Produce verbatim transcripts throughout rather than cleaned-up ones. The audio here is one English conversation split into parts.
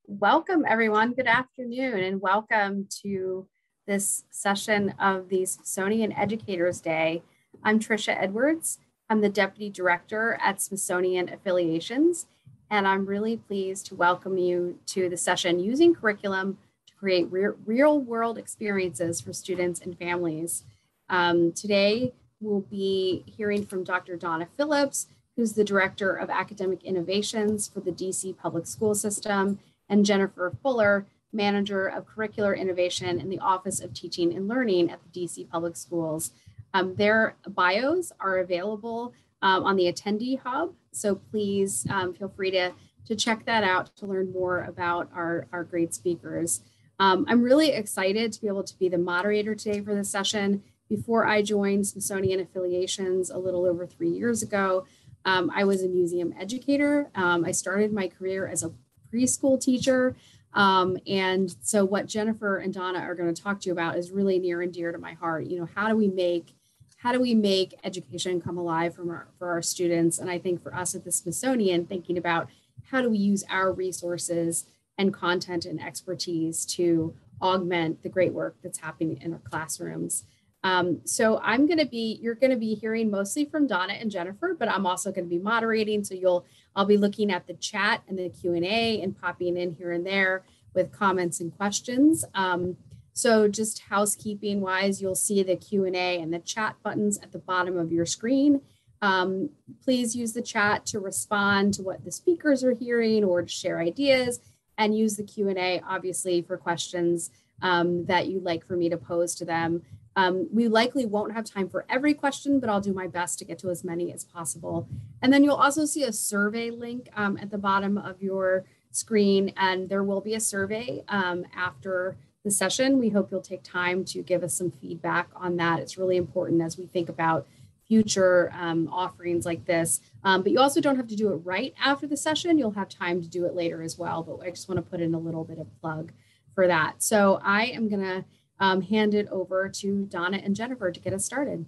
Welcome, everyone. Good afternoon, and welcome to this session of the Smithsonian Educators Day. I'm Tricia Edwards. I'm the Deputy Director at Smithsonian Affiliations, and I'm really pleased to welcome you to the session using curriculum to create re real-world experiences for students and families. Um, today, we'll be hearing from Doctor Donna Phillips, who's the Director of Academic Innovations for the D C Public School System, and Jennifer Fuller, Manager of Curricular Innovation in the Office of Teaching and Learning at the D C Public Schools. Um, their bios are available um, on the attendee hub, so please um, feel free to, to check that out to learn more about our, our great speakers. Um, I'm really excited to be able to be the moderator today for this session. Before I joined Smithsonian Affiliations a little over three years ago, um, I was a museum educator. Um, I started my career as a preschool teacher. Um, and so what Jennifer and Donna are going to talk to you about is really near and dear to my heart. You know, how do we make, how do we make education come alive from our, for our students? And I think for us at the Smithsonian, thinking about how do we use our resources and content and expertise to augment the great work that's happening in our classrooms. Um, so I'm going to be, you're going to be hearing mostly from Donna and Jennifer, but I'm also going to be moderating. So you'll, I'll be looking at the chat and the Q and A and popping in here and there with comments and questions. Um, so just housekeeping wise, you'll see the Q and A and the chat buttons at the bottom of your screen. Um, please use the chat to respond to what the speakers are hearing or to share ideas, and use the Q and A obviously for questions um, that you'd like for me to pose to them. Um, we likely won't have time for every question, but I'll do my best to get to as many as possible. And then you'll also see a survey link um, at the bottom of your screen, and there will be a survey um, after the session. We hope you'll take time to give us some feedback on that. It's really important as we think about future um, offerings like this. Um, but you also don't have to do it right after the session. You'll have time to do it later as well, but I just want to put in a little bit of plug for that. So I am going to Um, hand it over to Donna and Jennifer to get us started.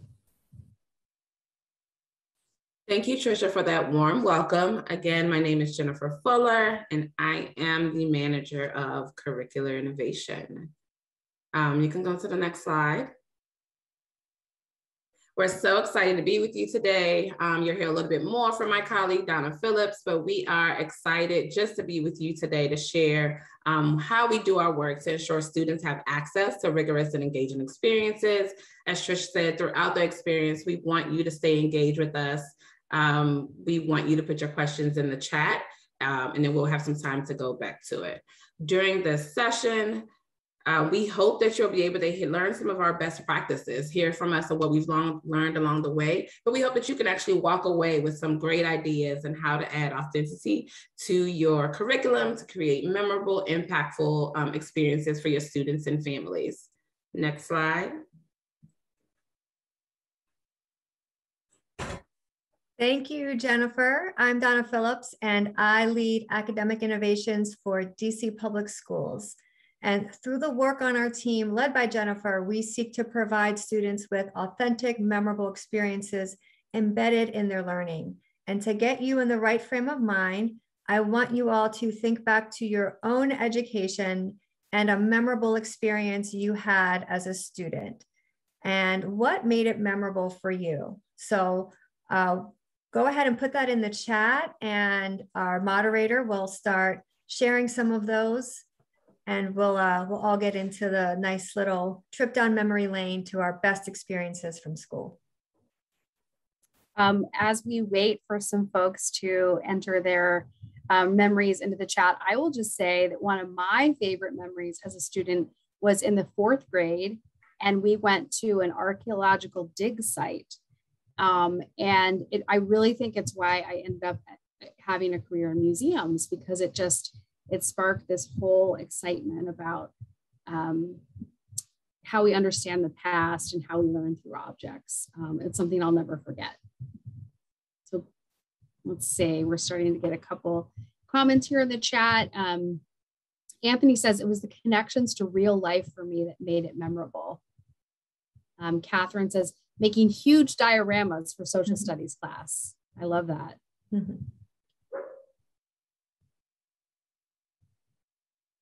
Thank you, Tricia, for that warm welcome. Again, my name is Jennifer Fuller, and I am the Manager of Curricular Innovation. Um, you can go to the next slide. We're so excited to be with you today. Um, you'll hear a little bit more from my colleague, Donna Phillips, but we are excited just to be with you today to share um, how we do our work to ensure students have access to rigorous and engaging experiences. As Trish said, throughout the experience, we want you to stay engaged with us. Um, we want you to put your questions in the chat, um, and then we'll have some time to go back to it. During this session, Uh, we hope that you'll be able to learn some of our best practices, hear from us of what we've long learned along the way, but we hope that you can actually walk away with some great ideas on how to add authenticity to your curriculum to create memorable, impactful um, experiences for your students and families. Next slide. Thank you, Jennifer. I'm Donna Phillips, and I lead academic innovations for D C Public Schools. And through the work on our team led by Jennifer, we seek to provide students with authentic, memorable experiences embedded in their learning. And to get you in the right frame of mind, I want you all to think back to your own education and a memorable experience you had as a student and what made it memorable for you. So uh, go ahead and put that in the chat, and our moderator will start sharing some of those. And we'll, uh, we'll all get into the nice little trip down memory lane to our best experiences from school. Um, as we wait for some folks to enter their um, memories into the chat, I will just say that one of my favorite memories as a student was in the fourth grade, and we went to an archaeological dig site. Um, and it, I really think it's why I ended up having a career in museums, because it just, it sparked this whole excitement about um, how we understand the past and how we learn through objects. Um, it's something I'll never forget. So let's see, we're starting to get a couple comments here in the chat. Um, Anthony says it was the connections to real life for me that made it memorable. Um, Catherine says, making huge dioramas for social mm-hmm. studies class. I love that. Mm-hmm.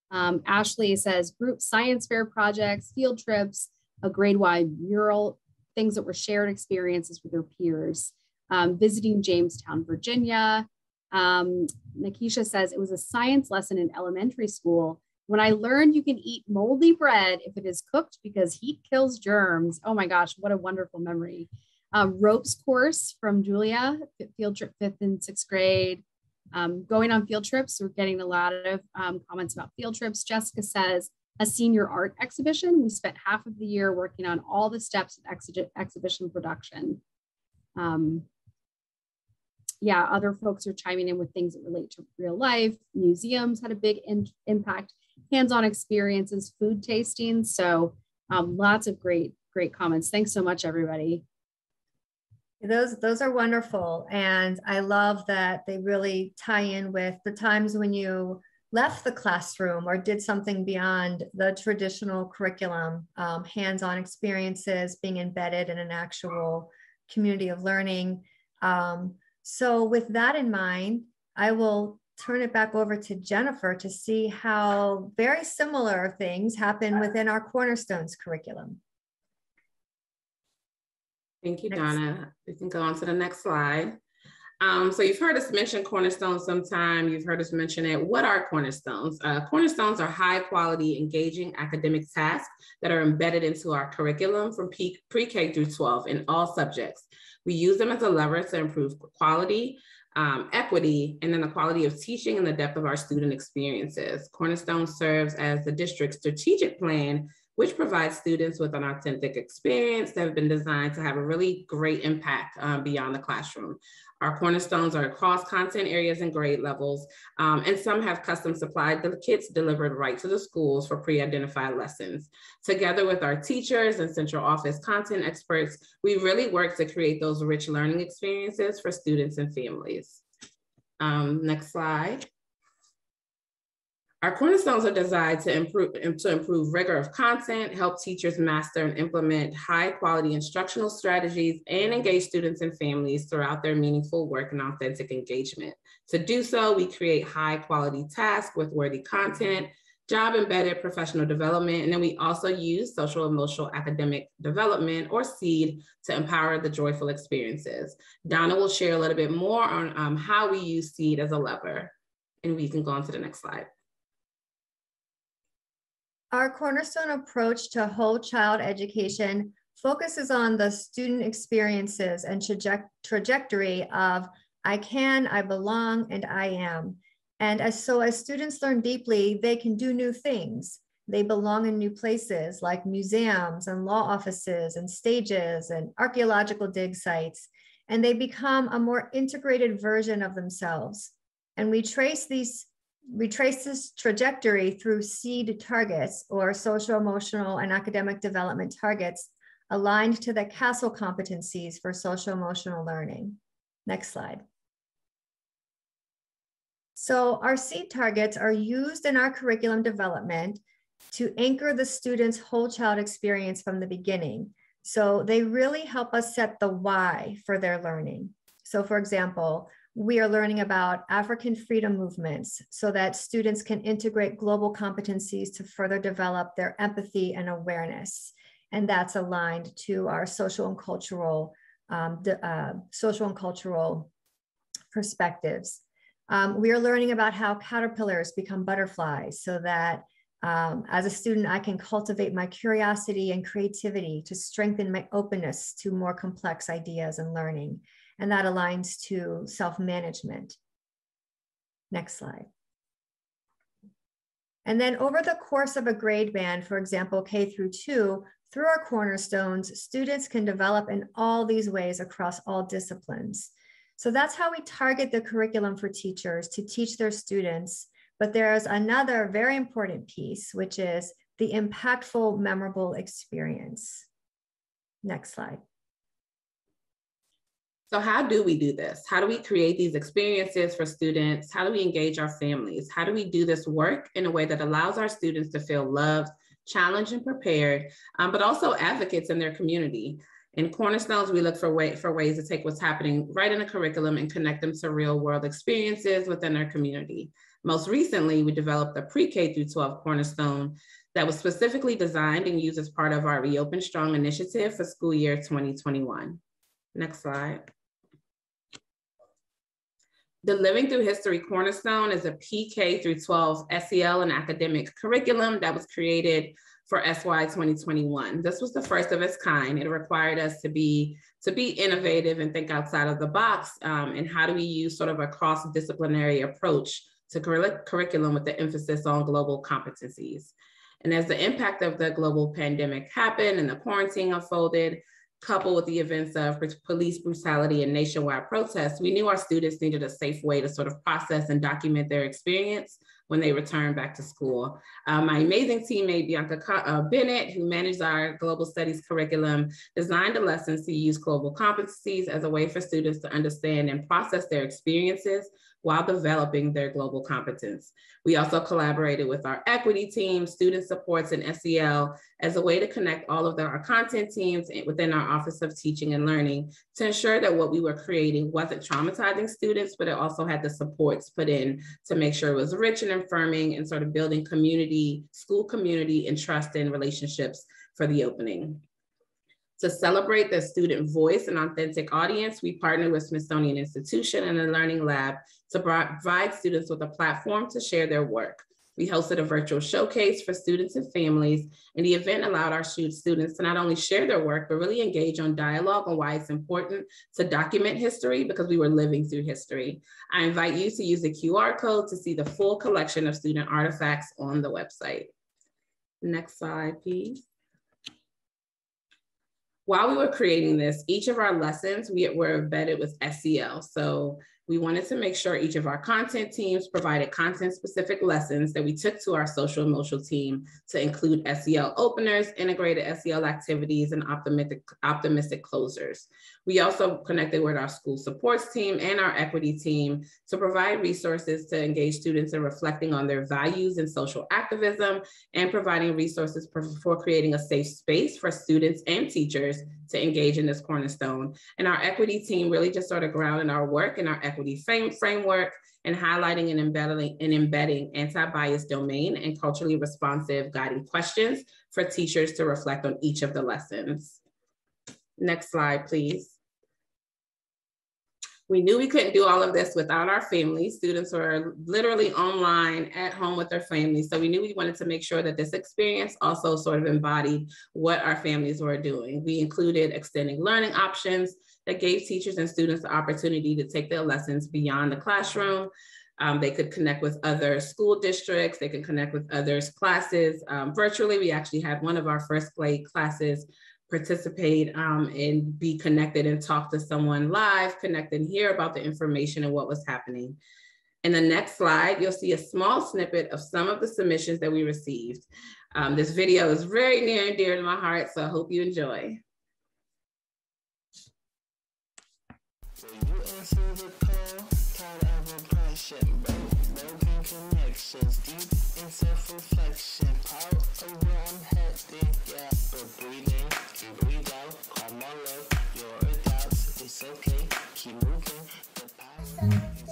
Um, Ashley says group science fair projects, field trips, a grade-wide mural, things that were shared experiences with their peers. Um, visiting Jamestown, Virginia. Um, Nikisha says it was a science lesson in elementary school when I learned you can eat moldy bread if it is cooked because heat kills germs. Oh my gosh, what a wonderful memory. Um, ropes course from Julia, field trip fifth and sixth grade. Um, going on field trips, we're getting a lot of um, comments about field trips. Jessica says a senior art exhibition. We spent half of the year working on all the steps of ex exhibition production. Um, yeah, other folks are chiming in with things that relate to real life. Museums had a big in impact, hands-on experiences, food tasting. So um, lots of great, great comments. Thanks so much, everybody. Those, those are wonderful. And I love that they really tie in with the times when you left the classroom or did something beyond the traditional curriculum, um, hands-on experiences, being embedded in an actual community of learning. Um, so with that in mind, I will turn it back over to Jennifer to see how very similar things happen within our Cornerstones curriculum. Thank you, Next. Donna. We can go on to the next slide. Um, so you've heard us mention Cornerstones sometime. You've heard us mention it. What are Cornerstones? Uh, Cornerstones are high quality, engaging academic tasks that are embedded into our curriculum from pre-K through twelve in all subjects. We use them as a lever to improve quality, um, equity, and then the quality of teaching and the depth of our student experiences. Cornerstone serves as the district's strategic plan, which provides students with an authentic experience that have been designed to have a really great impact um, beyond the classroom. Our Cornerstones are across content areas and grade levels, um, and some have custom supplied the kits delivered right to the schools for pre-identified lessons. Together with our teachers and central office content experts, we really work to create those rich learning experiences for students and families. Um, next slide. Our Cornerstones are designed to improve, to improve rigor of content, help teachers master and implement high quality instructional strategies, and engage students and families throughout their meaningful work and authentic engagement. To do so, we create high quality tasks with worthy content, job embedded professional development, and then we also use social emotional academic development, or SEED, to empower the joyful experiences. Donna will share a little bit more on um, how we use SEED as a lever, and we can go on to the next slide. Our Cornerstone approach to whole child education focuses on the student experiences and traje trajectory of I can, I belong, and I am. And as, so as students learn deeply, they can do new things. They belong in new places like museums and law offices and stages and archaeological dig sites. And they become a more integrated version of themselves. And we trace these We trace this trajectory through SEED targets, or social, emotional, and academic development targets aligned to the CASEL competencies for social emotional learning. Next slide. So our SEED targets are used in our curriculum development to anchor the student's whole child experience from the beginning. So they really help us set the why for their learning. So for example, we are learning about African freedom movements so that students can integrate global competencies to further develop their empathy and awareness. And that's aligned to our social and cultural, um, uh, social and cultural perspectives. Um, we are learning about how caterpillars become butterflies so that um, as a student, I can cultivate my curiosity and creativity to strengthen my openness to more complex ideas and learning. And that aligns to self-management. Next slide. And then over the course of a grade band, for example, K through two, through our Cornerstones, students can develop in all these ways across all disciplines. So that's how we target the curriculum for teachers to teach their students. But there's another very important piece, which is the impactful, memorable experience. Next slide. So how do we do this? How do we create these experiences for students? How do we engage our families? How do we do this work in a way that allows our students to feel loved, challenged, and prepared, um, but also advocates in their community? In Cornerstones, we look for, way, for ways to take what's happening right in the curriculum and connect them to real world experiences within our community. Most recently, we developed a pre-K through twelve Cornerstone that was specifically designed and used as part of our Reopen Strong initiative for school year twenty twenty-one. Next slide. The Living Through History Cornerstone is a P K through twelve S E L and academic curriculum that was created for S Y twenty twenty-one. This was the first of its kind. It required us to be, to be innovative and think outside of the box. Um, and how do we use sort of a cross-disciplinary approach to cur curriculum with the emphasis on global competencies. And as the impact of the global pandemic happened and the quarantine unfolded, coupled with the events of police brutality and nationwide protests, we knew our students needed a safe way to sort of process and document their experience when they return back to school. Uh, my amazing teammate, Bianca uh, Bennett, who managed our global studies curriculum, designed the lessons to use global competencies as a way for students to understand and process their experiences while developing their global competence. We also collaborated with our equity team, student supports, and S E L as a way to connect all of the, our content teams within our Office of Teaching and Learning to ensure that what we were creating wasn't traumatizing students, but it also had the supports put in to make sure it was rich and affirming and sort of building community, school community, and trust in relationships for the opening. To celebrate the student voice and authentic audience, we partnered with Smithsonian Institution and the Learning Lab to provide students with a platform to share their work. We hosted a virtual showcase for students and families, and the event allowed our students to not only share their work, but really engage on dialogue on why it's important to document history, because we were living through history. I invite you to use the Q R code to see the full collection of student artifacts on the website. Next slide, please. While we were creating this, each of our lessons we were embedded with S E L. So we wanted to make sure each of our content teams provided content-specific lessons that we took to our social emotional team to include S E L openers, integrated S E L activities, and optimistic, optimistic closers. We also connected with our school supports team and our equity team to provide resources to engage students in reflecting on their values in social activism and providing resources for, for creating a safe space for students and teachers to engage in this cornerstone. And our equity team really just sort of grounded our work in our equity frame, framework and highlighting and embedding, and embedding anti-bias domain and culturally responsive guiding questions for teachers to reflect on each of the lessons. Next slide, please. We knew we couldn't do all of this without our families. Students were literally online at home with their families. So we knew we wanted to make sure that this experience also sort of embodied what our families were doing. We included extending learning options that gave teachers and students the opportunity to take their lessons beyond the classroom. Um, they could connect with other school districts. They could connect with others' classes. Um, virtually, we actually had one of our first grade classes participate um, and be connected and talk to someone live, connect and hear about the information and what was happening. In the next slide, you'll see a small snippet of some of the submissions that we received. Um, this video is very near and dear to my heart, so I hope you enjoy. Will you answer the call? Tired of oppression, broken connections, deep in self-reflection, proud of where I'm heading, yeah, but breathing, and breathe out, call my love, your doubts, it's okay, keep moving, the power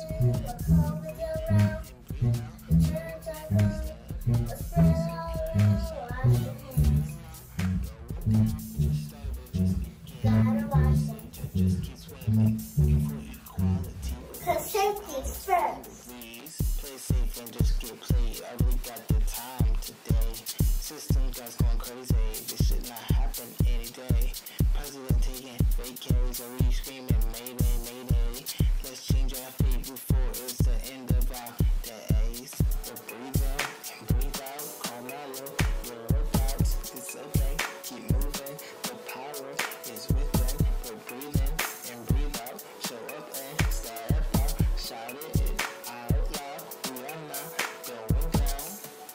Cause safety's first. Please play safe and just get played. I really got the time today. System guys going crazy. This should not happen any day. President taking vacays or you screaming mayday, mayday. Let's change our fate before it's the end of our days. But breathe in and breathe out. Call my love, your doubts. It's okay. Keep moving. The power is within. But breathe in and breathe out. Show up and step out. Shout it out loud. We are not going down.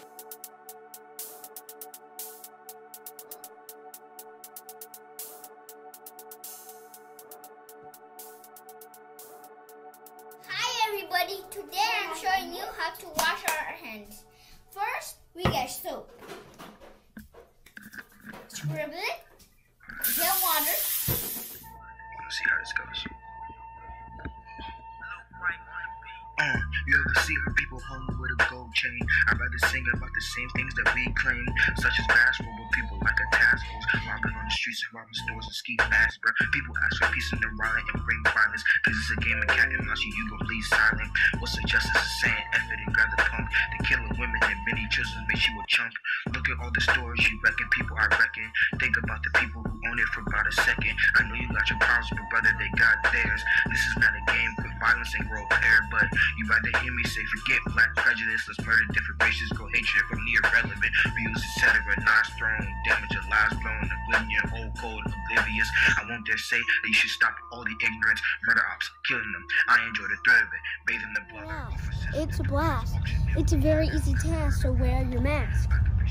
Hi everybody, today I'm showing you how to wash our hands. First, we get soap. Scrub it, get water, chain. I'd rather sing about the same things that we claim, such as basketball, where people like a task force, robbing on the streets and robbing stores and ski fast, bro. People ask for peace and they're violent and bring violence, cause it's a game of cat and mouse, you, you gon' bleed silent. What's the justice is saying? F it and grab the pump. They're killing women and many children makes you a chump. Look at all the stories you reckon, people I reckon. Think about the people who own it for about a second. I know you got your problems, but brother, they got theirs. This is not a game with violence and grow hair, but you rather hear me say, forget black prejudice, let's murder different races, grow hatred from the irrelevant, views, et cetera. Knives thrown, damage your lives blown, oblivion, old cold, oblivious. I won't dare say that you should stop all the ignorance, murder ops, killing them. I enjoy the threat of it, bathing the blood. Wow, it's a blast. It's a very easy task, so wear your mask.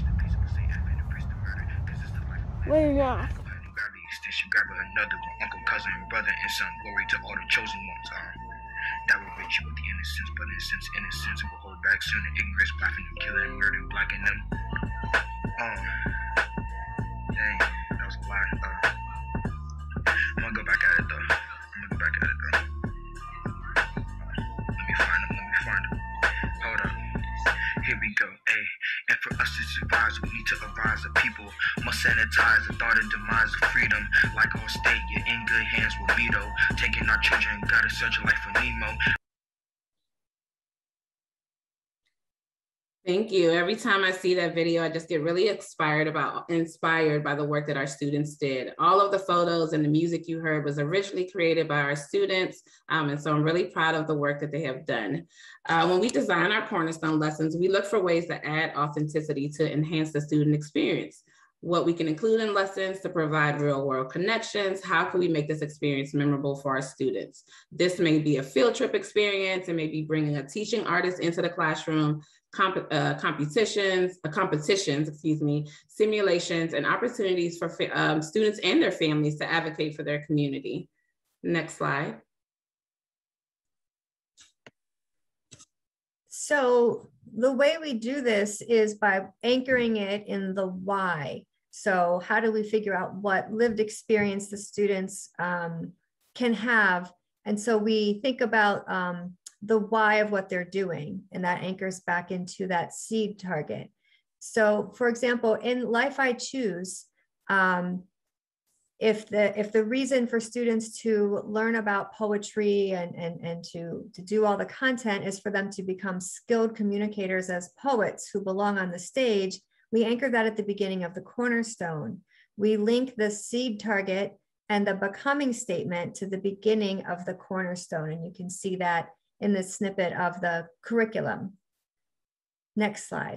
Wear your mask. You grab another one, uncle, cousin, brother, and son. Glory to all the chosen ones. Um, that will rid you with the innocence, but innocence, innocence will hold back soon. The ignorance, laughing and killing, murder, blacking them. Um, dang, that was a lot. Uh, I'm gonna go back at it though. I'm gonna go back at it though. Let me find them. Let me find them. Hold up. Here we go, ayy. And for us to survive, we need to arise. The people must sanitize the thought of demise of freedom. Like all state, you're in good hands with me though. Taking our children, gotta search a life for Nemo. Thank you. Every time I see that video, I just get really inspired about inspired by the work that our students did. All of the photos and the music you heard was originally created by our students. Um, and so I'm really proud of the work that they have done. Uh, when we design our Cornerstone lessons, we look for ways to add authenticity to enhance the student experience. What we can include in lessons to provide real world connections. How can we make this experience memorable for our students? This may be a field trip experience. It may be bringing a teaching artist into the classroom, comp uh, competitions, uh, competitions, excuse me, simulations, and opportunities for um, students and their families to advocate for their community. Next slide. So the way we do this is by anchoring it in the why. So how do we figure out what lived experience the students um, can have? And so we think about um, the why of what they're doing, and that anchors back into that seed target. So for example, in Life I Choose, um, if the if the reason for students to learn about poetry and, and, and to, to do all the content is for them to become skilled communicators as poets who belong on the stage, we anchor that at the beginning of the Cornerstone. We link the seed target and the becoming statement to the beginning of the Cornerstone, and you can see that in the snippet of the curriculum. Next slide.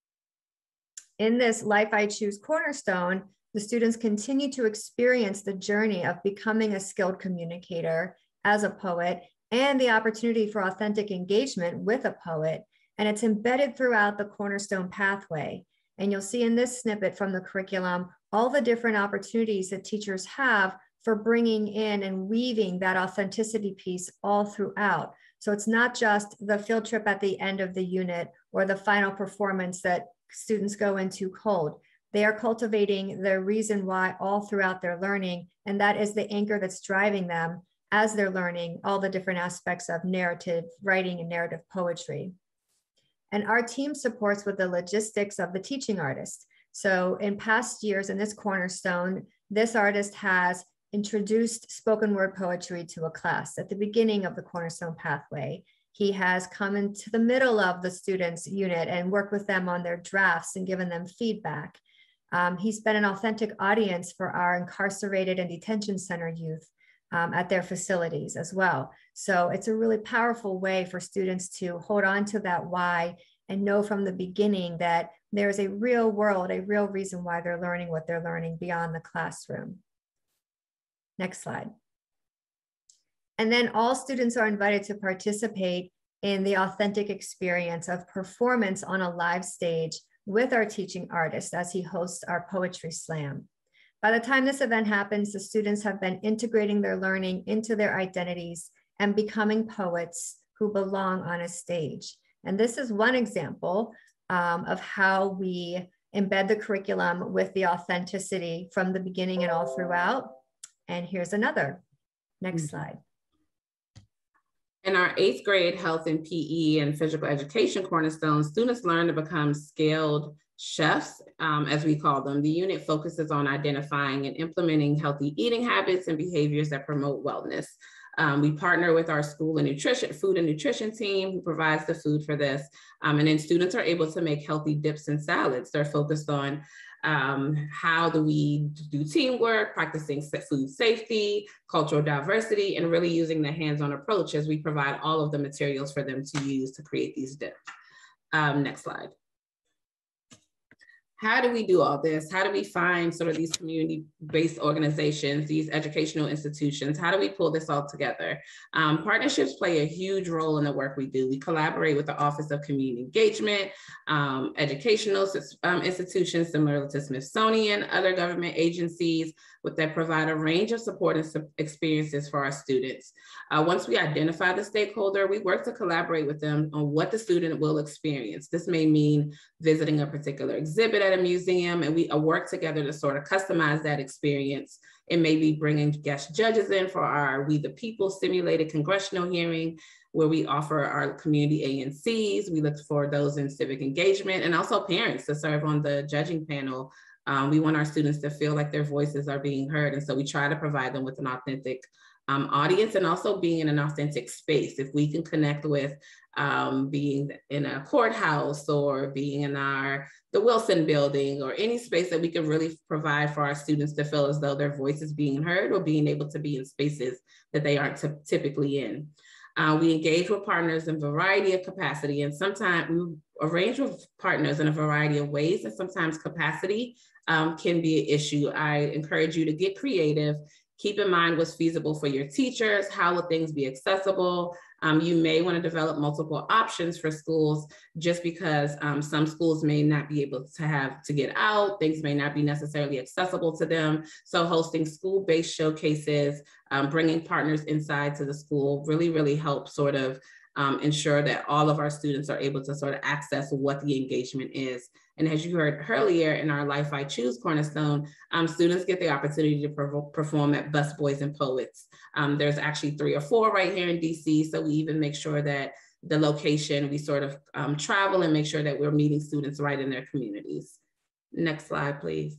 In this Life I Choose Cornerstone, the students continue to experience the journey of becoming a skilled communicator as a poet and the opportunity for authentic engagement with a poet. And it's embedded throughout the Cornerstone pathway. And you'll see in this snippet from the curriculum, all the different opportunities that teachers have for bringing in and weaving that authenticity piece all throughout. So it's not just the field trip at the end of the unit or the final performance that students go into cold. They are cultivating the reason why all throughout their learning, and that is the anchor that's driving them as they're learning all the different aspects of narrative writing and narrative poetry. And our team supports with the logistics of the teaching artist. So in past years in this Cornerstone, this artist has introduced spoken word poetry to a class at the beginning of the Cornerstone pathway. He has come into the middle of the students' unit and worked with them on their drafts and given them feedback. Um, he's been an authentic audience for our incarcerated and detention center youth um, at their facilities as well. So it's a really powerful way for students to hold on to that why and know from the beginning that there's a real world, a real reason why they're learning what they're learning beyond the classroom. Next slide. And then all students are invited to participate in the authentic experience of performance on a live stage with our teaching artist as he hosts our poetry slam. By the time this event happens, the students have been integrating their learning into their identities and becoming poets who belong on a stage. And this is one example um, of how we embed the curriculum with the authenticity from the beginning and all throughout. And here's another. Next slide. In our eighth grade health and P E and physical education cornerstones, students learn to become skilled chefs, um, as we call them. The unit focuses on identifying and implementing healthy eating habits and behaviors that promote wellness. Um, we partner with our school and nutrition, food and nutrition team who provides the food for this. Um, and then students are able to make healthy dips and salads. They're focused on um, how do we do teamwork, practicing food safety, cultural diversity, and really using the hands-on approach as we provide all of the materials for them to use to create these dips. Um, next slide. How do we do all this? How do we find sort of these community-based organizations, these educational institutions? How do we pull this all together? Um, partnerships play a huge role in the work we do. We collaborate with the Office of Community Engagement, um, educational um, institutions similar to Smithsonian, other government agencies that provide a range of support and experiences for our students. Uh, once we identify the stakeholder, we work to collaborate with them on what the student will experience. This may mean visiting a particular exhibit at a museum, and we uh, work together to sort of customize that experience. It may be bringing guest judges in for our We the People simulated congressional hearing, where we offer our community A N Cs. We look for those in civic engagement, and also parents to serve on the judging panel. Um, we want our students to feel like their voices are being heard. And so we try to provide them with an authentic um, audience and also being in an authentic space. If we can connect with um, being in a courthouse or being in our, the Wilson building or any space that we can really provide for our students to feel as though their voice is being heard or being able to be in spaces that they aren't typically in. Uh, we engage with partners in a variety of capacity, and sometimes we arrange with partners in a variety of ways, and sometimes capacity um, can be an issue. I encourage you to get creative. Keep in mind what's feasible for your teachers. How will things be accessible? Um, you may want to develop multiple options for schools just because um, some schools may not be able to have to get out. Things may not be necessarily accessible to them. So hosting school-based showcases, um, bringing partners inside to the school really, really help sort of um, ensure that all of our students are able to sort of access what the engagement is. And as you heard earlier in our Life I Choose Cornerstone, um, students get the opportunity to per perform at Bus Boys and Poets. Um, there's actually three or four right here in D C, so we even make sure that the location, we sort of um, travel and make sure that we're meeting students right in their communities. Next slide, please.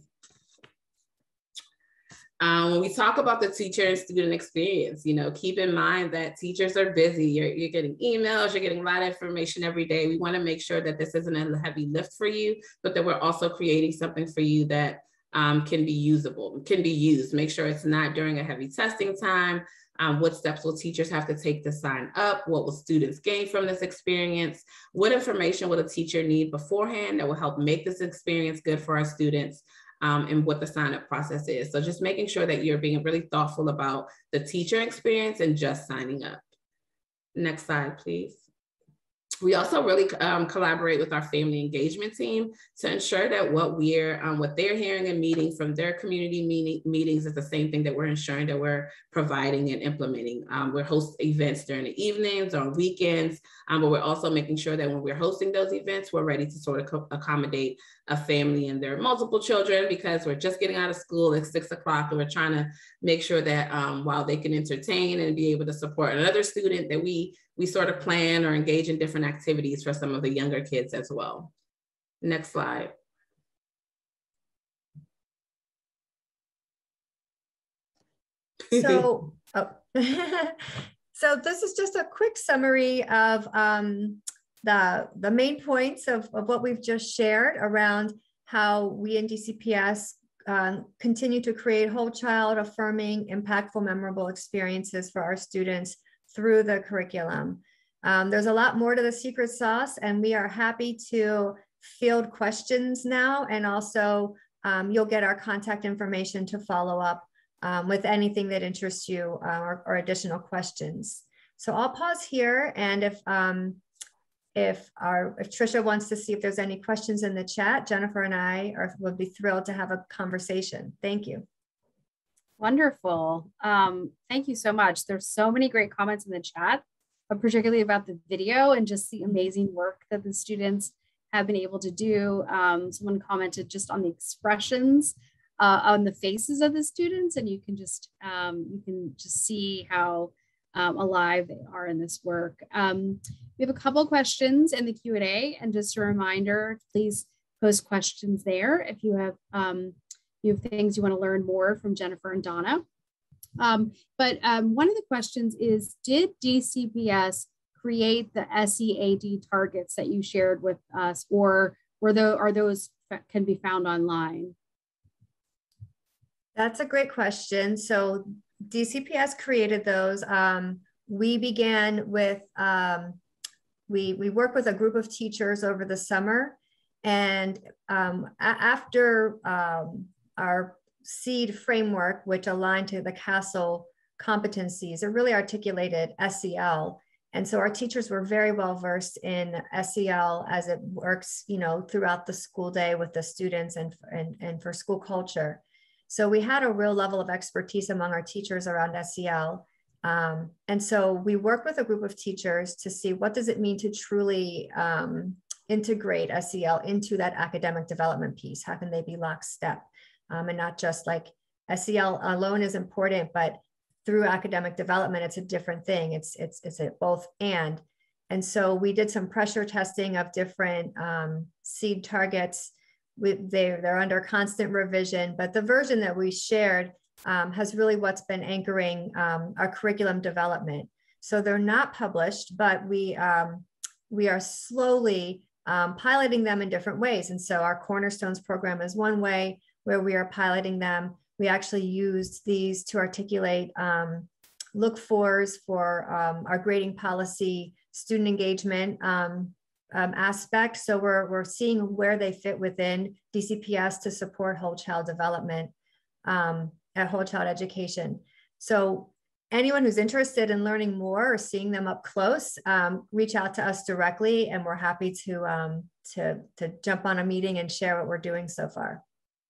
Um, when we talk about the teacher and student experience, you know, keep in mind that teachers are busy. You're, you're getting emails, you're getting a lot of information every day. We want to make sure that this isn't a heavy lift for you, but that we're also creating something for you that um, can be usable, can be used. Make sure it's not during a heavy testing time. Um, what steps will teachers have to take to sign up? What will students gain from this experience? What information will a teacher need beforehand that will help make this experience good for our students? Um, and what the sign-up process is. So just making sure that you're being really thoughtful about the teacher experience and just signing up. Next slide, please. We also really um, collaborate with our family engagement team to ensure that what we're, um, what they're hearing and meeting from their community meeting, meetings is the same thing that we're ensuring that we're providing and implementing. Um, we're host events during the evenings, on weekends, um, but we're also making sure that when we're hosting those events, we're ready to sort of accommodate a family and their multiple children, because we're just getting out of school at six o'clock and we're trying to make sure that um, while they can entertain and be able to support another student, that we we sort of plan or engage in different activities for some of the younger kids as well. Next slide. So, oh. So this is just a quick summary of um, the, the main points of, of what we've just shared around how we in D C P S uh, continue to create whole child affirming, impactful, memorable experiences for our students through the curriculum. Um, there's a lot more to the secret sauce, and we are happy to field questions now, and also um, you'll get our contact information to follow up um, with anything that interests you uh, or, or additional questions. So I'll pause here, and if um, if our if Trisha wants to see if there's any questions in the chat, Jennifer and I are, would be thrilled to have a conversation. Thank you. Wonderful. Um, thank you so much. There's so many great comments in the chat, but particularly about the video and just the amazing work that the students have been able to do. Um, someone commented just on the expressions uh, on the faces of the students, and you can just um, you can just see how um, alive they are in this work. Um, we have a couple questions in the Q and A, and just a reminder, please post questions there if you have, um, you have things you want to learn more from Jennifer and Donna. Um, but um, one of the questions is, did D C P S create the S E A D targets that you shared with us, or were those, are those can be found online? That's a great question. So D C P S created those. Um, we began with, um, we, we worked with a group of teachers over the summer, and um, after um, our SEED framework, which aligned to the CASEL competencies, it really articulated S E L. And so our teachers were very well versed in S E L as it works, you know, throughout the school day with the students and, and, and for school culture. So we had a real level of expertise among our teachers around S E L. Um, and so we worked with a group of teachers to see what does it mean to truly um, integrate S E L into that academic development piece. How can they be lockstep? Um, and not just like S E L alone is important, but through academic development, it's a different thing. It's it's it's a both and. And so we did some pressure testing of different um, SEED targets. We, they, they're under constant revision, but the version that we shared um, has really what's been anchoring um, our curriculum development. So they're not published, but we, um, we are slowly um, piloting them in different ways. And so our Cornerstones program is one way where we are piloting them. We actually used these to articulate um, look fors for um, our grading policy, student engagement um, um, aspect. So we're, we're seeing where they fit within D C P S to support whole child development um, and whole child education. So anyone who's interested in learning more or seeing them up close, um, reach out to us directly, and we're happy to, um, to, to jump on a meeting and share what we're doing so far.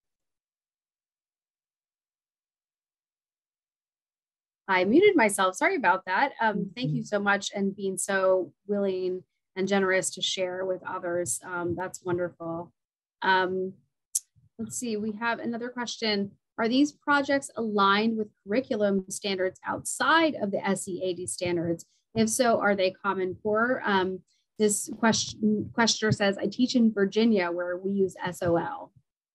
I muted myself. Sorry about that. Um, thank you so much, and being so willing and generous to share with others. Um, that's wonderful. Um, let's see, we have another question. Are these projects aligned with curriculum standards outside of the S E A D standards? If so, are they common core? Um, this question, questioner says, I teach in Virginia where we use S O L.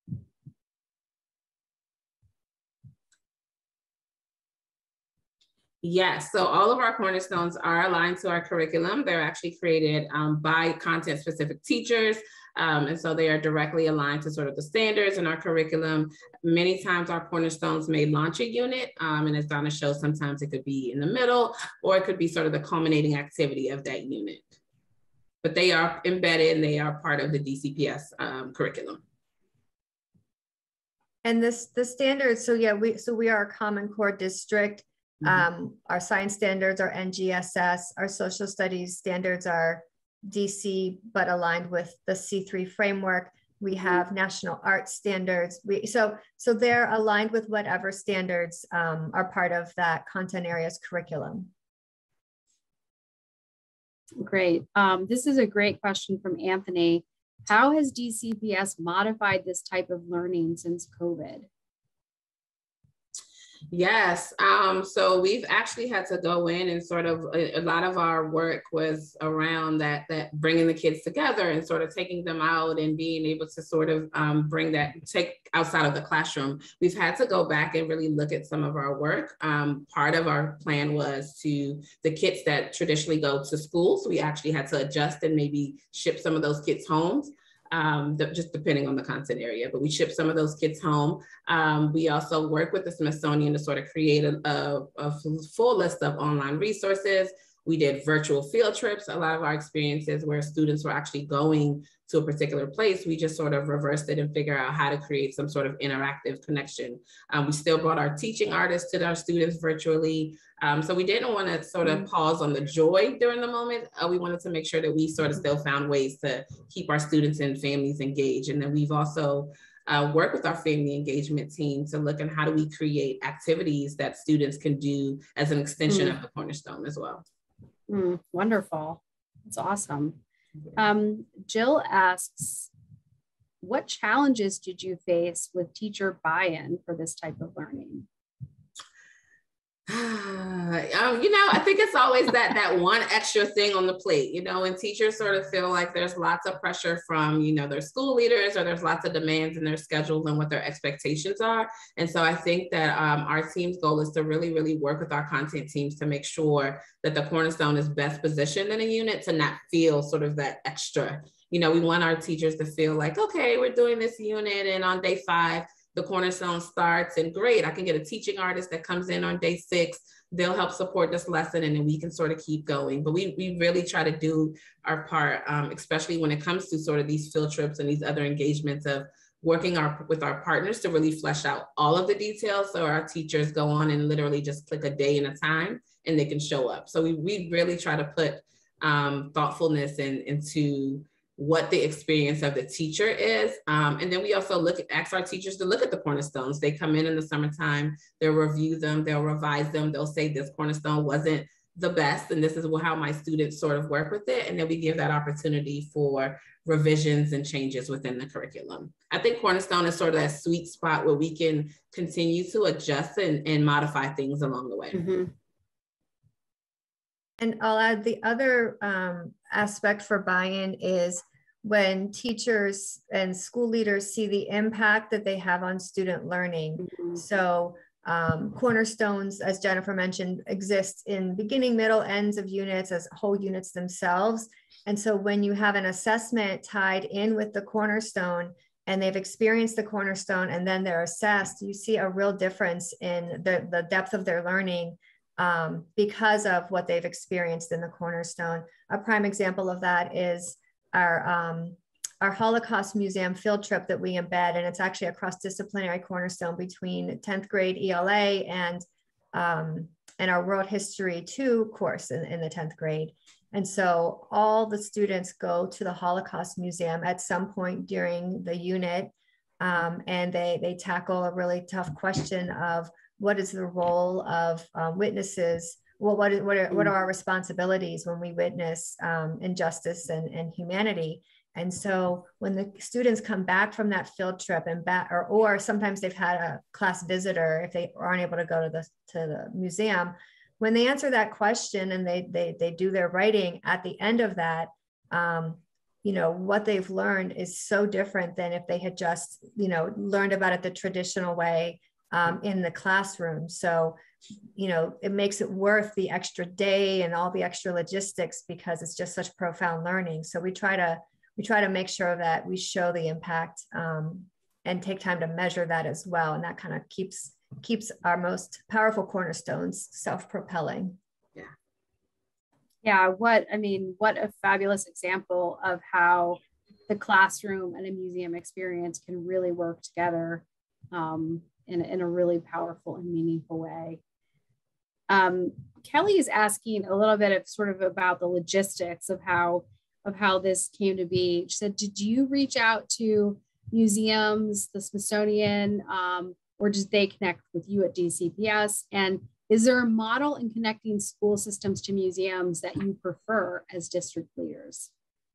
Yes, so all of our cornerstones are aligned to our curriculum. They're actually created um, by content specific teachers. Um, and so they are directly aligned to sort of the standards in our curriculum. Many times our cornerstones may launch a unit. Um, and as Donna shows, sometimes it could be in the middle, or it could be sort of the culminating activity of that unit. But they are embedded and they are part of the D C P S um, curriculum. And this, the standards, so yeah, we, so we are a Common Core district. Um, our science standards are N G S S, our social studies standards are D C, but aligned with the C three framework. We have national art standards. We, so, so they're aligned with whatever standards um, are part of that content area's curriculum. Great. Um, this is a great question from Anthony. How has D C P S modified this type of learning since COVID? Yes, um, so we've actually had to go in and sort of, a, a lot of our work was around that, that bringing the kids together and sort of taking them out and being able to sort of um, bring that, take outside of the classroom. We've had to go back and really look at some of our work. Um, part of our plan was to, the kids that traditionally go to schools, we actually had to adjust and maybe ship some of those kids homes. Um, just depending on the content area, but we ship some of those kids home. Um, we also work with the Smithsonian to sort of create a, a, a full list of online resources. We did virtual field trips. A lot of our experiences where students were actually going to a particular place, we just sort of reversed it and figure out how to create some sort of interactive connection. Um, we still brought our teaching artists to our students virtually. Um, so we didn't want to sort of pause on the joy during the moment. Uh, we wanted to make sure that we sort of still found ways to keep our students and families engaged. And then we've also uh, worked with our family engagement team to look at how do we create activities that students can do as an extension mm. of the Cornerstone as well. Mm, wonderful. That's awesome. Um, Jill asks, what challenges did you face with teacher buy-in for this type of learning? Um, you know, I think it's always that that one extra thing on the plate, you know, and teachers sort of feel like there's lots of pressure from, you know, their school leaders, or there's lots of demands in their schedules and what their expectations are. And so I think that um, our team's goal is to really, really work with our content teams to make sure that the Cornerstone is best positioned in a unit to not feel sort of that extra. You know, we want our teachers to feel like, okay, we're doing this unit, and on day five, the Cornerstone starts, and great, I can get a teaching artist that comes in on day six. They'll help support this lesson, and then we can sort of keep going. But we, we really try to do our part, um, especially when it comes to sort of these field trips and these other engagements of working our, with our partners to really flesh out all of the details. So our teachers go on and literally just click a day and a time, and they can show up. So we, we really try to put um, thoughtfulness in, into what the experience of the teacher is. Um, and then we also look at, ask our teachers to look at the Cornerstones. They come in in the summertime, they'll review them, they'll revise them, they'll say this Cornerstone wasn't the best, and this is how my students sort of work with it. And then we give that opportunity for revisions and changes within the curriculum. I think Cornerstone is sort of that sweet spot where we can continue to adjust and, and modify things along the way. Mm-hmm. And I'll add the other um, aspect for buy-in is when teachers and school leaders see the impact that they have on student learning. Mm-hmm. So um, Cornerstones, as Jennifer mentioned, exists in beginning, middle, ends of units as whole units themselves. And so when you have an assessment tied in with the Cornerstone, and they've experienced the Cornerstone, and then they're assessed, you see a real difference in the, the depth of their learning um, because of what they've experienced in the Cornerstone. A prime example of that is our, um, our Holocaust Museum field trip that we embed, and it's actually a cross-disciplinary Cornerstone between tenth grade E L A and, um, and our World History two course in, in the tenth grade. And so all the students go to the Holocaust Museum at some point during the unit, um, and they, they tackle a really tough question of what is the role of uh, witnesses? Well, what, is, what, are, what are our responsibilities when we witness um, injustice and, and humanity? And so when the students come back from that field trip and back, or, or sometimes they've had a class visitor if they aren't able to go to the, to the museum, when they answer that question and they, they, they do their writing at the end of that, um, you know, what they've learned is so different than if they had just, you know, learned about it the traditional way um, in the classroom. So, you know, it makes it worth the extra day and all the extra logistics because it's just such profound learning. So we try to, we try to make sure that we show the impact um, and take time to measure that as well. And that kind of keeps keeps our most powerful cornerstones self-propelling. Yeah. Yeah. What, I mean, what a fabulous example of how the classroom and a museum experience can really work together um, in, in a really powerful and meaningful way. Um, Kelly is asking a little bit of sort of about the logistics of how, of how this came to be. She said, did you reach out to museums, the Smithsonian, um, or did they connect with you at D C P S? And is there a model in connecting school systems to museums that you prefer as district leaders?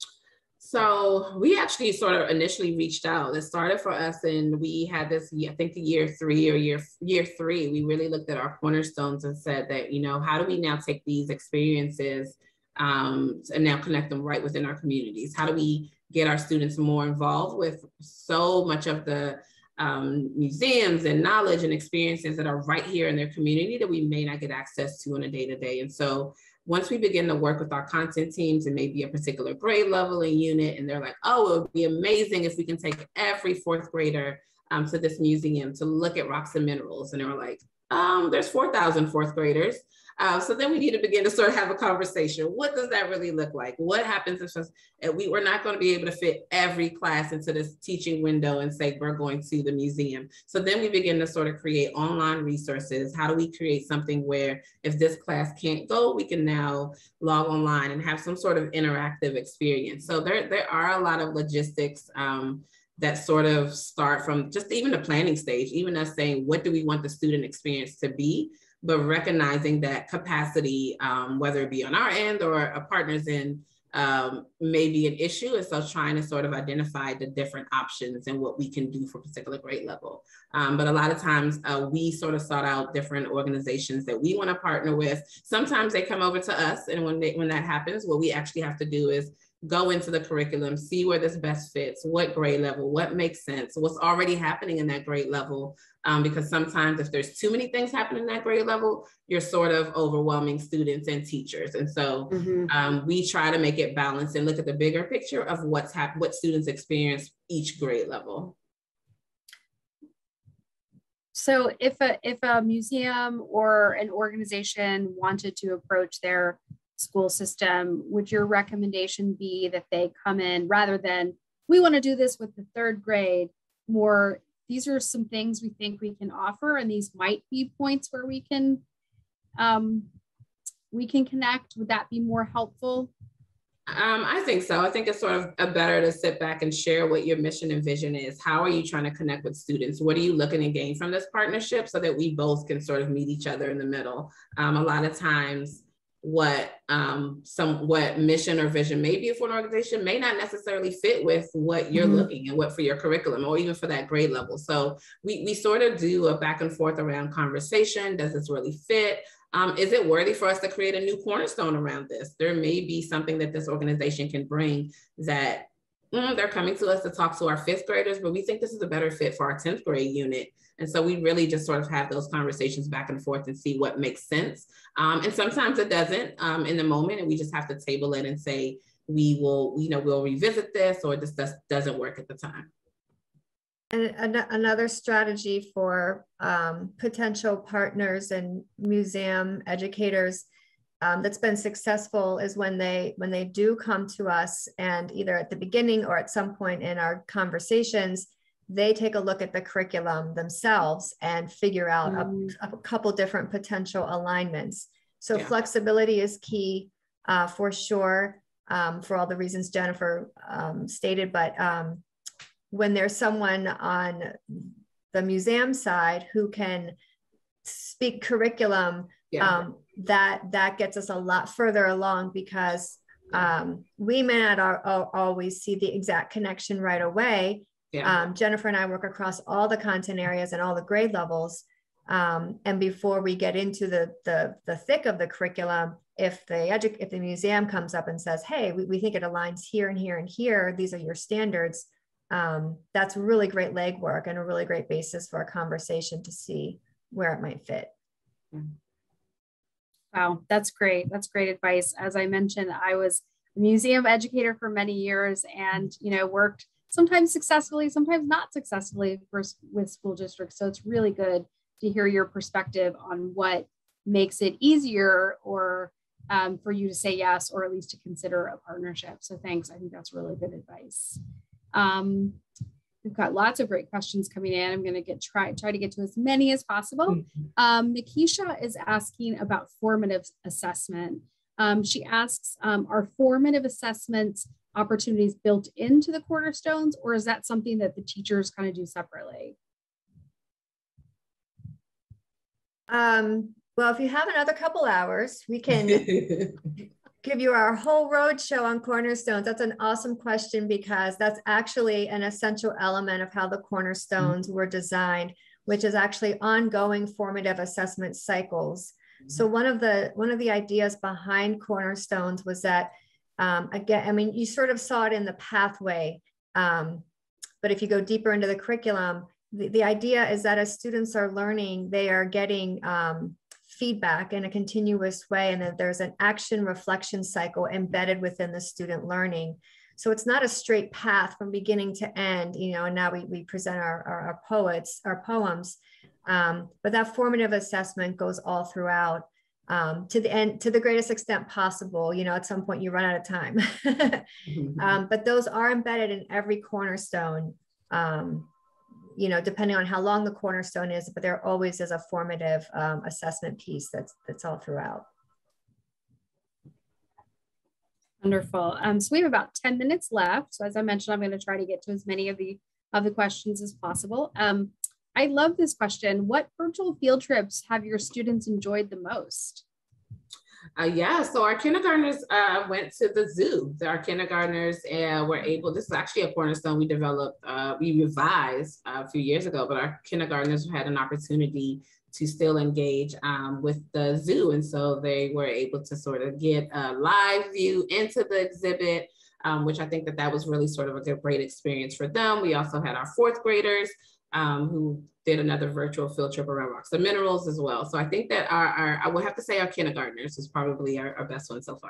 So we actually sort of initially reached out. It started for us, and we had this, I think the year three or year, year three, we really looked at our cornerstones and said that, you know, how do we now take these experiences um, and now connect them right within our communities? How do we get our students more involved with so much of the Um, museums and knowledge and experiences that are right here in their community that we may not get access to on a day-to-day. And so once we begin to work with our content teams and maybe a particular grade level and unit, and they're like, oh, it would be amazing if we can take every fourth grader um, to this museum to look at rocks and minerals. And they were like, um, there's four thousand fourth graders. Uh, so then we need to begin to sort of have a conversation. What does that really look like? What happens if just, we were not going to be able to fit every class into this teaching window and say, we're going to the museum. So then we begin to sort of create online resources. How do we create something where if this class can't go, we can now log online and have some sort of interactive experience. So there, there are a lot of logistics um, that sort of start from just even the planning stage, even us saying, what do we want the student experience to be? But recognizing that capacity, um, whether it be on our end or a partner's end, um, may be an issue. And so trying to sort of identify the different options and what we can do for a particular grade level. Um, but a lot of times uh, we sort of sought out different organizations that we want to partner with. Sometimes they come over to us, and when they, when that happens, what we actually have to do is go into the curriculum, see where this best fits, what grade level, what makes sense, what's already happening in that grade level. Um, because sometimes if there's too many things happening in that grade level, you're sort of overwhelming students and teachers. And so mm-hmm. um, we try to make it balanced and look at the bigger picture of what's happened, what students experience each grade level. So if a, if a museum or an organization wanted to approach their school system, would your recommendation be that they come in rather than, we want to do this with the third grade, more, these are some things we think we can offer, and these might be points where we can, um, we can connect? Would that be more helpful? Um, I think so. I think it's sort of a better to sit back and share what your mission and vision is. How are you trying to connect with students? What are you looking to gain from this partnership so that we both can sort of meet each other in the middle? Um, a lot of times, what um, some what mission or vision may be for an organization may not necessarily fit with what you're mm-hmm. looking and what for your curriculum or even for that grade level. So we, we sort of do a back and forth around conversation. Does this really fit? Um, is it worthy for us to create a new cornerstone around this? There may be something that this organization can bring that mm, they're coming to us to talk to our fifth graders, but we think this is a better fit for our tenth grade unit. And so we really just sort of have those conversations back and forth and see what makes sense. Um, and sometimes it doesn't um, in the moment, and we just have to table it and say, we will, you know, we'll revisit this, or this does, doesn't work at the time. And an another strategy for um, potential partners and museum educators um, that's been successful is when they when they do come to us, and either at the beginning or at some point in our conversations, they take a look at the curriculum themselves and figure out mm. a, a couple different potential alignments. So yeah. Flexibility is key uh, for sure, um, for all the reasons Jennifer um, stated, but um, when there's someone on the museum side who can speak curriculum, yeah. um, that that gets us a lot further along, because um, we may not ar- ar- always see the exact connection right away. Yeah. Um, Jennifer and I work across all the content areas and all the grade levels. Um, and before we get into the, the, the thick of the curriculum, if the edu- if the museum comes up and says, hey, we, we think it aligns here and here and here, these are your standards, um, that's really great legwork and a really great basis for a conversation to see where it might fit. Wow, that's great. That's great advice. As I mentioned, I was a museum educator for many years and, you know, worked sometimes successfully, sometimes not successfully for, with school districts. So it's really good to hear your perspective on what makes it easier or um, for you to say yes, or at least to consider a partnership. So thanks. I think that's really good advice. Um, we've got lots of great questions coming in. I'm going to get try try to get to as many as possible. Um, Nikisha is asking about formative assessment. Um, she asks, um, are formative assessments opportunities built into the cornerstones, or is that something that the teachers kind of do separately? Um, well, if you have another couple hours, we can give you our whole road show on cornerstones. That's an awesome question, because that's actually an essential element of how the cornerstones were designed, which is actually ongoing formative assessment cycles. So one of the one of the ideas behind cornerstones was that, um, again, I mean, you sort of saw it in the pathway, um, but if you go deeper into the curriculum, the, the idea is that as students are learning, they are getting um, feedback in a continuous way, and that there's an action reflection cycle embedded within the student learning. So it's not a straight path from beginning to end, you know, and now we, we present our, our, our poets, our poems, um, but that formative assessment goes all throughout um, to the end, to the greatest extent possible. You know, at some point you run out of time, mm-hmm. um, but those are embedded in every cornerstone, um, you know, depending on how long the cornerstone is, but there always is a formative um, assessment piece that's, that's all throughout. Wonderful. Um, so we have about ten minutes left. So as I mentioned, I'm going to try to get to as many of the, of the questions as possible. Um, I love this question. What virtual field trips have your students enjoyed the most? Uh, yeah, so our kindergartners uh, went to the zoo. Our kindergartners uh, were able, this is actually a cornerstone we developed, uh, we revised uh, a few years ago, but our kindergartners had an opportunity to still engage um, with the zoo. And so they were able to sort of get a live view into the exhibit, um, which I think that that was really sort of a good, great experience for them. We also had our fourth graders um, who did another virtual field trip around rocks and minerals as well. So I think that our, our I would have to say our kindergartners is probably our, our best one so far.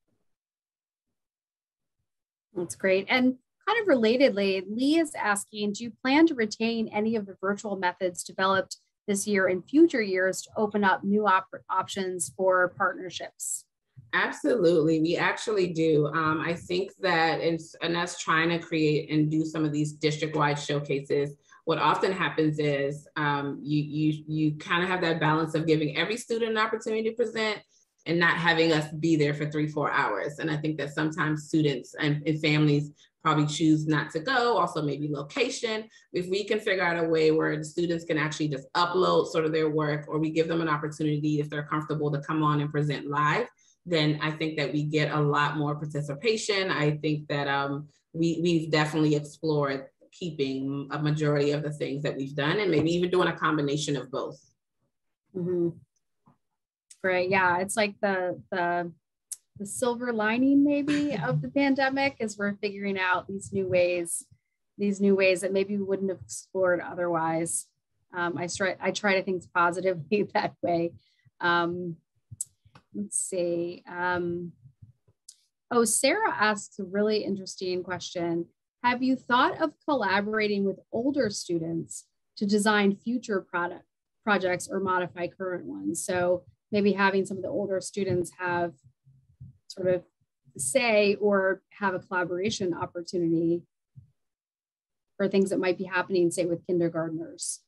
That's great. And kind of relatedly, Lee is asking, do you plan to retain any of the virtual methods developed this year and future years to open up new op options for partnerships? Absolutely, we actually do. Um, I think that it's, and us trying to create and do some of these district-wide showcases, what often happens is um, you, you, you kind of have that balance of giving every student an opportunity to present and not having us be there for three, four hours. And I think that sometimes students and, and families probably choose not to go, also maybe location. If we can figure out a way where the students can actually just upload sort of their work, or we give them an opportunity if they're comfortable to come on and present live, then I think that we get a lot more participation. I think that um, we, we've definitely explored keeping a majority of the things that we've done and maybe even doing a combination of both. Mm-hmm. Great, yeah, it's like the, the, the silver lining maybe of the pandemic is we're figuring out these new ways, these new ways that maybe we wouldn't have explored otherwise. Um, I try, I try to think positively that way. Um, let's see. Um, oh, Sarah asks a really interesting question. Have you thought of collaborating with older students to design future product projects or modify current ones? So maybe having some of the older students have sort of say or have a collaboration opportunity for things that might be happening, say, with kindergartners.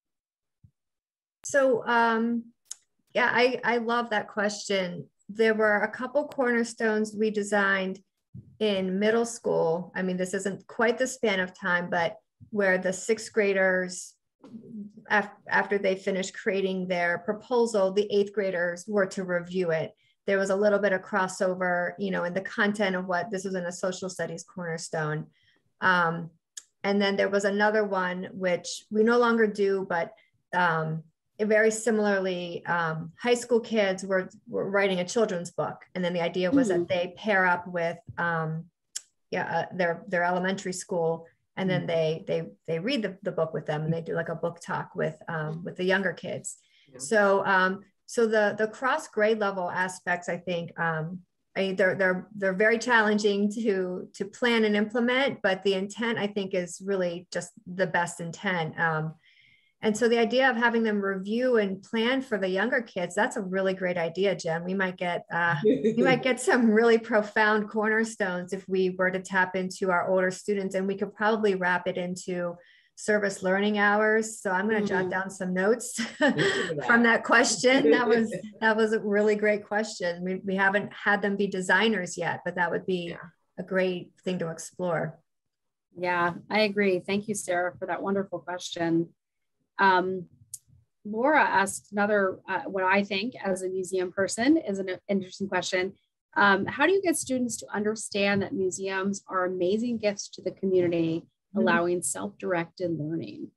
So um, yeah, I, I love that question. There were a couple cornerstones we designed in middle school. I mean, this isn't quite the span of time, but where the sixth graders, af after they finished creating their proposal, the eighth graders were to review it. There was a little bit of crossover, you know, in the content of what, this was in a social studies cornerstone. Um, and then there was another one, which we no longer do, but um, very similarly, um, high school kids were, were writing a children's book. And then the idea was mm-hmm. that they pair up with um, yeah, uh, their, their elementary school, and then they, they, they read the, the book with them, and they do like a book talk with, um, with the younger kids. Yeah. So, um, so the, the cross grade level aspects, I think, um, I, they're, they're, they're very challenging to, to plan and implement, but the intent, I think, is really just the best intent. Um, And so the idea of having them review and plan for the younger kids, that's a really great idea, Jen. We might get, uh, we might get some really profound cornerstones if we were to tap into our older students, and we could probably wrap it into service learning hours. So I'm going to mm-hmm. jot down some notes from that question. That was, that was a really great question. We, we haven't had them be designers yet, but that would be yeah. a great thing to explore. Yeah, I agree. Thank you, Sarah, for that wonderful question. Um, Laura asked another, uh, what I think as a museum person is an interesting question. Um, how do you get students to understand that museums are amazing gifts to the community, mm-hmm. allowing self-directed learning?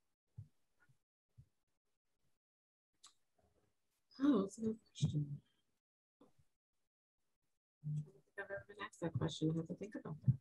Oh, that's a good question. I've never been asked that question. I have to think about that.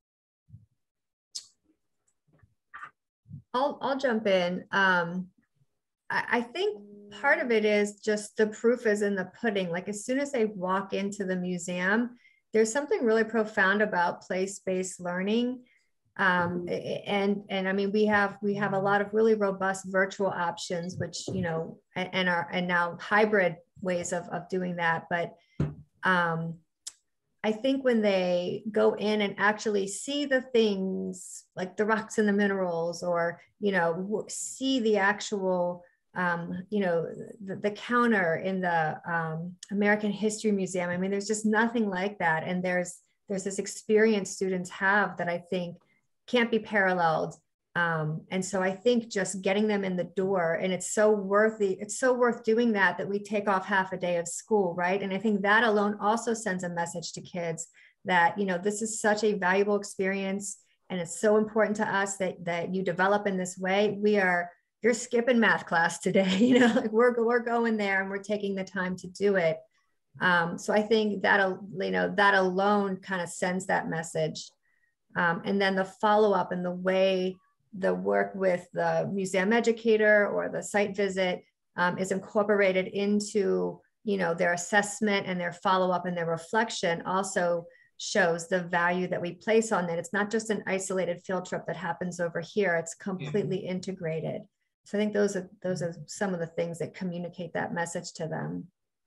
I'll, I'll jump in. Um, I, I think part of it is just the proof is in the pudding. Like as soon as they walk into the museum, there's something really profound about place-based learning. Um, and, and I mean, we have, we have a lot of really robust virtual options, which, you know, and, and are, and now hybrid ways of, of doing that. But, um, I think when they go in and actually see the things like the rocks and the minerals, or, you know, see the actual, um, you know, the, the counter in the um, American History Museum. I mean, there's just nothing like that. And there's, there's this experience students have that I think can't be paralleled Um, and so I think just getting them in the door, and it's so worthy, it's so worth doing that, that we take off half a day of school, right? And I think that alone also sends a message to kids that, you know, this is such a valuable experience, and it's so important to us that, that you develop in this way. We are, you're skipping math class today, you know, like we're, we're going there and we're taking the time to do it. Um, so I think that, you know, that alone kind of sends that message. Um, and then the follow-up and the way the work with the museum educator or the site visit um, is incorporated into, you know, their assessment and their follow-up and their reflection also shows the value that we place on it. It's not just an isolated field trip that happens over here. It's completely yeah. integrated. So I think those are, those are some of the things that communicate that message to them.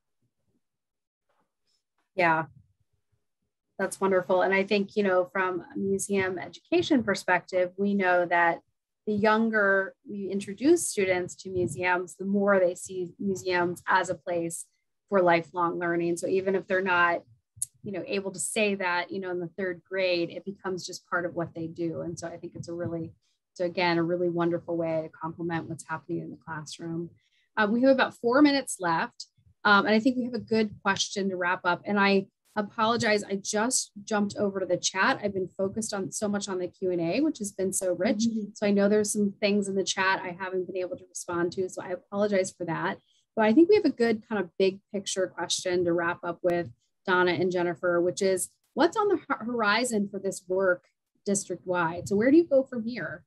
Yeah, that's wonderful. And I think, you know, from a museum education perspective, we know that the younger we introduce students to museums, the more they see museums as a place for lifelong learning. So even if they're not, you know, able to say that, you know, in the third grade, it becomes just part of what they do. And so I think it's a really, so again, a really wonderful way to complement what's happening in the classroom. Uh, we have about four minutes left. Um, and I think we have a good question to wrap up. And I apologize, I just jumped over to the chat. I've been focused on so much on the Q and A, which has been so rich. Mm-hmm. So I know there's some things in the chat I haven't been able to respond to. So I apologize for that. But I think we have a good kind of big picture question to wrap up with Donna and Jennifer, which is what's on the horizon for this work district-wide? So where do you go from here?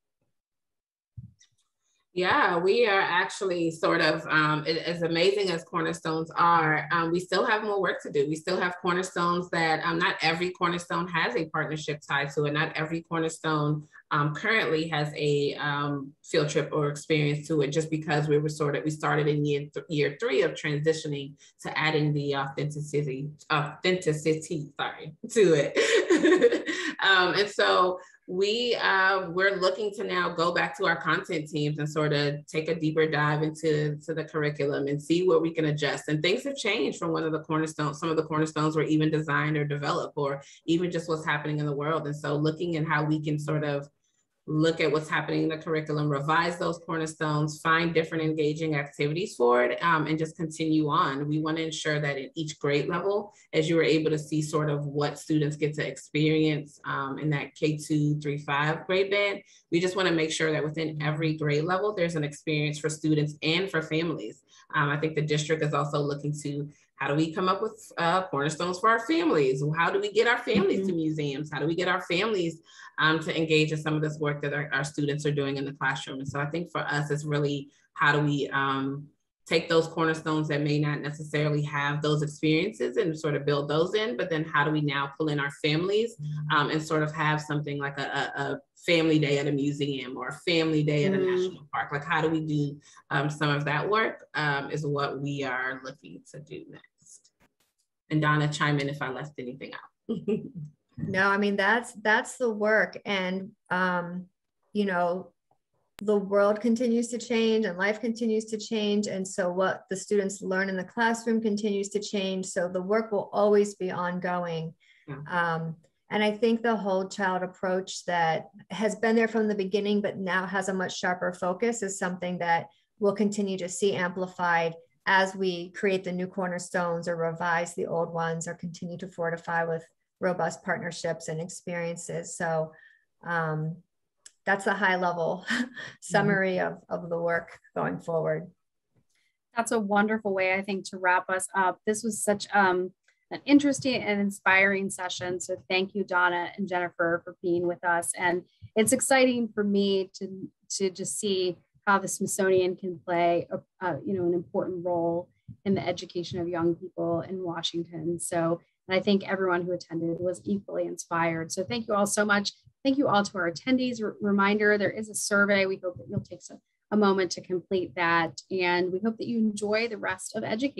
Yeah, we are actually sort of, um, as amazing as Cornerstones are, um, we still have more work to do. We still have Cornerstones that um, not every Cornerstone has a partnership tied to it. Not every Cornerstone um, currently has a um, field trip or experience to it, just because we were sort of, we started in year, th year three of transitioning to adding the authenticity, authenticity, sorry, to it. um, and so we uh, we're looking to now go back to our content teams and sort of take a deeper dive into to the curriculum and see what we can adjust. And things have changed from one of the cornerstones. Some of the cornerstones were even designed or developed, or even just what's happening in the world. And so looking at how we can sort of look at what's happening in the curriculum, revise those cornerstones, find different engaging activities for it, um, and just continue on. We want to ensure that at each grade level, as you were able to see sort of what students get to experience um, in that K two, three, five grade band, we just want to make sure that within every grade level, there's an experience for students and for families. Um, I think the district is also looking to, how do we come up with uh, cornerstones for our families? How do we get our families mm-hmm. to museums? How do we get our families um, to engage in some of this work that our, our students are doing in the classroom? And so I think for us, it's really, how do we um, take those cornerstones that may not necessarily have those experiences and sort of build those in, but then how do we now pull in our families um, and sort of have something like a, a, a family day at a museum or a family day at a mm. national park? Like, how do we do um, some of that work um, is what we are looking to do next. And Donna, chime in if I left anything out. No, I mean, that's, that's the work. And, um, you know, the world continues to change and life continues to change. And so what the students learn in the classroom continues to change. So the work will always be ongoing. Yeah. Um, and I think the whole child approach that has been there from the beginning, but now has a much sharper focus, is something that we'll continue to see amplified as we create the new cornerstones or revise the old ones or continue to fortify with robust partnerships and experiences. So um, that's a high level summary mm-hmm. of, of the work going forward. That's a wonderful way, I think, to wrap us up. This was such um, an interesting and inspiring session. So thank you, Donna and Jennifer, for being with us. And it's exciting for me to, to just see how the Smithsonian can play a, a, you know, an important role in the education of young people in Washington. So, and I think everyone who attended was equally inspired. So thank you all so much. Thank you all to our attendees. R- reminder, there is a survey. We hope that you'll take some, a moment to complete that. And we hope that you enjoy the rest of education.